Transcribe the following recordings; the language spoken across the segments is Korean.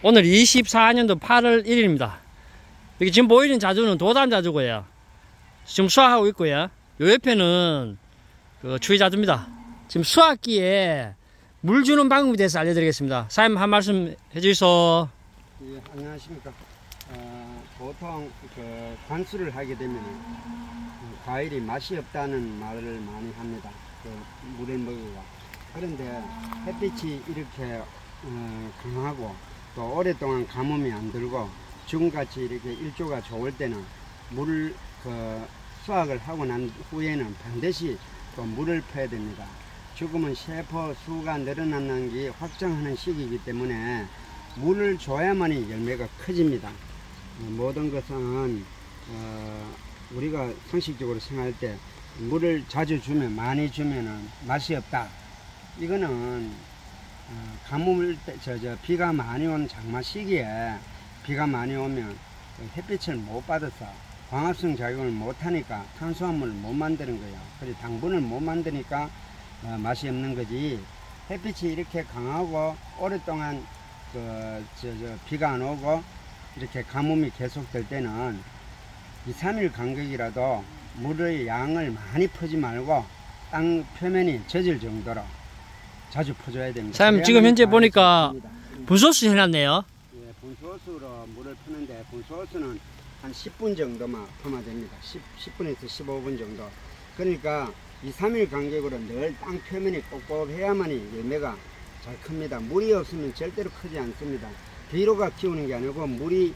오늘 24년도 8월 1일입니다. 여기 지금 보이는 자주는 도담 자주고요. 지금 수확하고 있고요. 요 옆에는 그 추위 자주입니다. 지금 수확기에 물 주는 방법에 대해서 알려드리겠습니다. 사장님 한 말씀 해주이소. 예, 안녕하십니까. 보통 그 관수를 하게 되면 과일이 맛이 없다는 말을 많이 합니다. 그 물에 먹어가. 그런데 햇빛이 이렇게 강하고 또 오랫동안 가뭄이 안 들고 지금같이 이렇게 일조가 좋을 때는 물을 수확을 하고 난 후에는 반드시 또 물을 퍼야 됩니다. 지금은 세포 수가 늘어나는 게 확장하는 시기이기 때문에 물을 줘야만이 열매가 커집니다. 모든 것은 우리가 상식적으로 생각할 때 물을 자주 주면 많이 주면은 맛이 없다. 이거는 가뭄을 비가 많이 온 장마 시기에 비가 많이 오면 햇빛을 못 받아서 광합성 작용을 못 하니까 탄수화물을 못 만드는 거예요. 그래서 당분을 못 만드니까 맛이 없는 거지. 햇빛이 이렇게 강하고 오랫동안 비가 안 오고 이렇게 가뭄이 계속될 때는 2, 3일 간격이라도 물의 양을 많이 퍼지 말고 땅 표면이 젖을 정도로 자주 퍼줘야 됩니다. 사장님 지금 현재 보니까 분소수 해놨네요. 예, 분소수로 물을 푸는데 분소수는 한 10분 정도만 퍼면 됩니다. 10분에서 15분 정도. 그러니까 2, 3일 간격으로 늘 땅 표면이 꼼꼼해야만이 열매가 잘 큽니다. 물이 없으면 절대로 크지 않습니다. 비료가 키우는 게 아니고 물이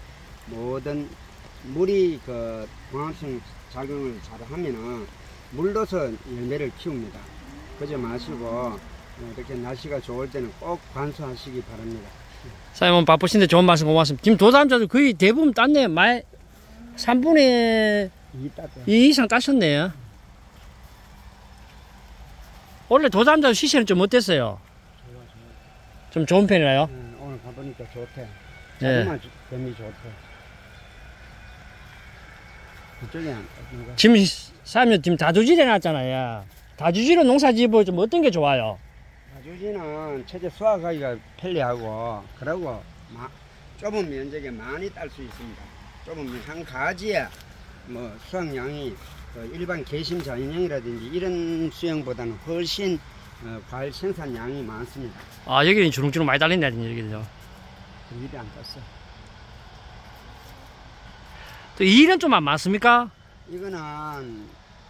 그 광합성 작용을 잘 하면은 물로서 열매를 키웁니다. 그러지 마시고 이렇게 날씨가 좋을 때는 꼭 관수하시기 바랍니다. 사장님 바쁘신데 좋은 말씀 고맙습니다. 지금 도담자도 거의 대부분 땄네요. 3분의 2 이상 따셨네요. 원래 도담자도 시세는 좀 어땠어요? 좀 좋은 편이라요? 오늘 가보니까 좋대. 예. 정말 점이 좋대. 그쪽에 지금 사장님 지금 다주질 해놨잖아요. 다주지로 농사 지으면 좀 어떤 게 좋아요? 다주지는 첫째 수확하기가 편리하고 그리고 좁은 면적에 많이 딸 수 있습니다. 좁은 한 가지에 뭐 수확량이 일반 개심 자연형이라든지 이런 수형보다는 훨씬 과일 생산량이 많습니다. 아 여기는 주렁주렁 많이 달린다 여기는요. 일이 안 떴어. 또 일은 좀 안 많습니까? 이거는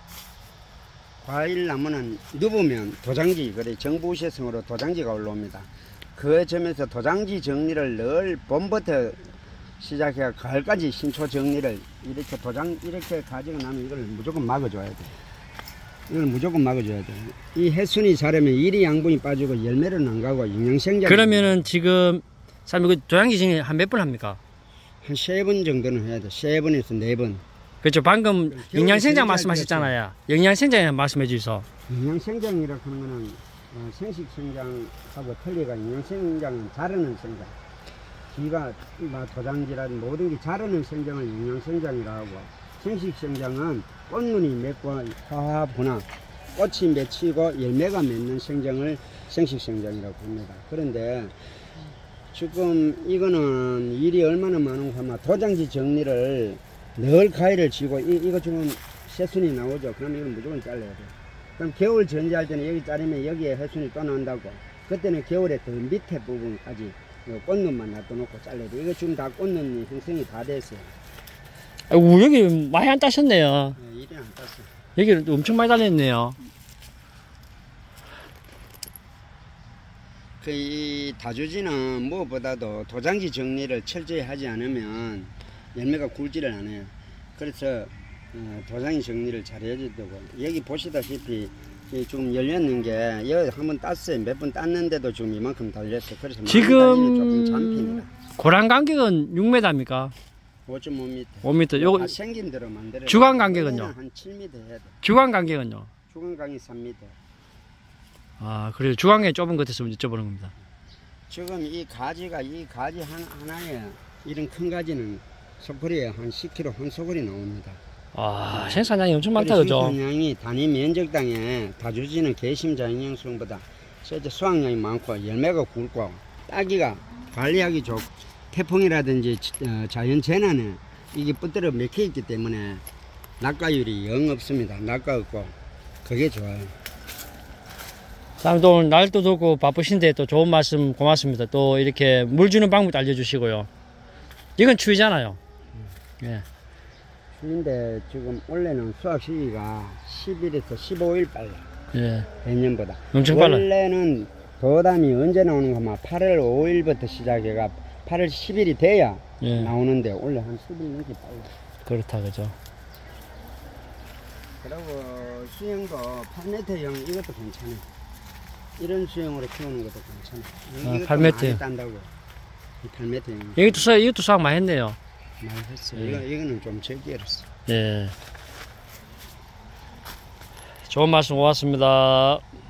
과일 나무는 누우면 도장지, 그래 정부시성으로 도장지가 올라옵니다. 그 점에서 도장지 정리를 늘 봄부터 시작해야 가을까지 신초 정리를 이렇게 가지고 나면 이걸 무조건 막아줘야 돼. 이걸 무조건 막아줘야 돼. 이 해순이 자라면 일이 양분이 빠지고 열매를 안 가고 영양생장. 그러면은 지금 사장님 그 도장지 정리 한 몇 번 합니까? 한 3번 정도는 해야 돼. 3번에서 4번. 그렇죠. 방금 영양생장 말씀하셨잖아요. 영양생장 말씀해 주셔서. 영양생장이라 하는 거는 생식생장하고 틀리가 영양생장은 자르는 생장. 기가 도장지라든 모든 게 자르는 생장을 영양생장이라 하고 생식생장은 꽃눈이 맺고 화합구나 꽃이 맺히고 열매가 맺는 생장을 생식생장이라고 합니다. 그런데 지금 이거는 일이 얼마나 많은가 하면 도장지 정리를 늘 가위를 쥐고 이거 지금 새순이 나오죠. 그럼 이건 무조건 잘라야 돼. 그럼 겨울 전지할 때는 여기 자르면 여기에 해순이 또 나온다고. 그때는 겨울에 더 밑에 부분까지 꽃눈만 놔둬놓고 잘라야 돼. 이거 지금 다 꽃눈이 형성이 다 됐어요. 아이고 여기 많이 안 따셨네요. 네, 이래 안 땄어. 여기 엄청 많이 달렸네요. 이 다주지는 무엇보다도 도장지 정리를 철저히 하지 않으면 열매가 굵지를 않아요. 그래서 도장지 정리를 잘 해야 되고 여기 보시다시피 지금 열렸는 게 여기 한번 땄어요. 몇 번 땄는데도 지금 이만큼 달렸어요. 그래서 지금 조금 잔핍니다. 고랑 간격은 6m입니까? 5.5m. 5m. 요거 생긴 대로 만들어. 주간 간격은요? 한 7m 해야 돼. 주간 간격은요? 주간 간격이 3m. 아 그래요. 주간에 좁은 것 같아서 여쭤보는 겁니다. 지금 이 가지 하나에 이런 큰 가지는 소쿠리에 한 10kg 한 소쿠리 나옵니다. 아 생산량이 엄청 많다 그죠? 생산량이 단위 면적당에 다주지는 개심 자연형 수용보다 실제 수확량이 많고 열매가 굵고 따기가 관리하기 좋고 태풍이라든지 자연 재난에 이게 뿌들어 맥혀 있기 때문에 낙과율이 영 없습니다. 낙과 없고 그게 좋아요. 사장님도 오늘 날도 덥고 바쁘신데 또 좋은 말씀 고맙습니다. 또 이렇게 물 주는 방법도 알려주시고요. 이건 추위잖아요. 예. 추운데 지금 원래는 수확 시기가 10일에서 15일 빨라. 예. 내년보다. 엄청 빨라요. 원래는 도담이 언제 나오는 거면 8월 5일부터 시작해가 8월 10일이 돼야 예. 나오는데 원래 한 10일 넘게 빨라. 그렇다 그죠. 그리고 수영도 8m형 이것도 괜찮아. 이런 수영으로 키우는 것도 괜찮아. 아, 8m. 많이 딴다고. 8m형. 이것도 수확 많이 했네요. 많이 했어. 예. 이거는 좀 적게 했어. 예. 좋은 말씀 고맙습니다.